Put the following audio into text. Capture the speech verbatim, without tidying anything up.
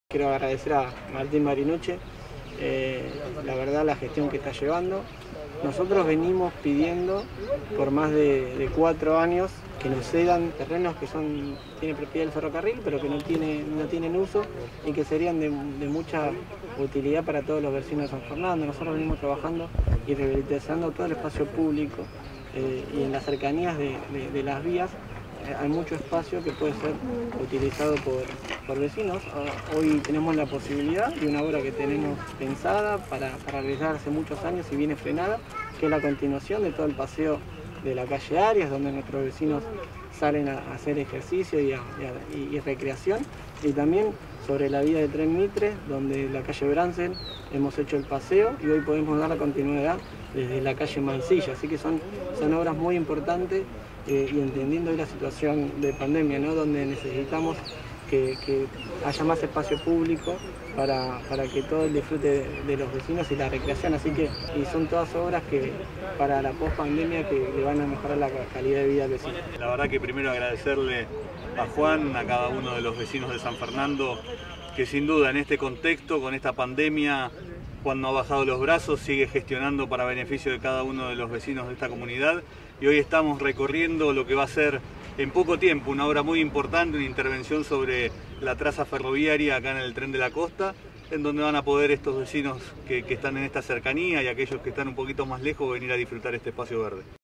Quiero agradecer a Martín Marinucci, eh, la verdad la gestión que está llevando. Nosotros venimos pidiendo por más de, de cuatro años que nos cedan terrenos que son tienen propiedad del ferrocarril, pero que no, tiene, no tienen uso y que serían de, de mucha utilidad para todos los vecinos de San Fernando. Nosotros venimos trabajando y revitalizando todo el espacio público eh, y en las cercanías de, de, de las vías eh, hay mucho espacio que puede ser utilizado por, por vecinos. Hoy tenemos la posibilidad de una obra que tenemos pensada para, para realizar hace muchos años y viene frenada, que es la continuación de todo el paseo de la calle Arias, donde nuestros vecinos salen a hacer ejercicio y, a, y, a, y, y recreación, y también sobre la vía de Tren Mitre, donde la calle Bransen hemos hecho el paseo y hoy podemos dar la continuidad desde la calle Mansilla. Así que son, son obras muy importantes eh, y entendiendo hoy la situación de pandemia, ¿no? Donde necesitamos que, que haya más espacio público para, para que todo el disfrute de, de los vecinos y la recreación. Así que y son todas obras que para la post-pandemia que le van a mejorar la calidad de vida del vecino. La verdad que primero agradecerle a Juan, a cada uno de los vecinos de San Fernando, que sin duda en este contexto, con esta pandemia, Juan no ha bajado los brazos, sigue gestionando para beneficio de cada uno de los vecinos de esta comunidad, y hoy estamos recorriendo lo que va a ser en poco tiempo una obra muy importante, una intervención sobre la traza ferroviaria acá en el Tren de la Costa, en donde van a poder estos vecinos que, que están en esta cercanía y aquellos que están un poquito más lejos venir a disfrutar este espacio verde.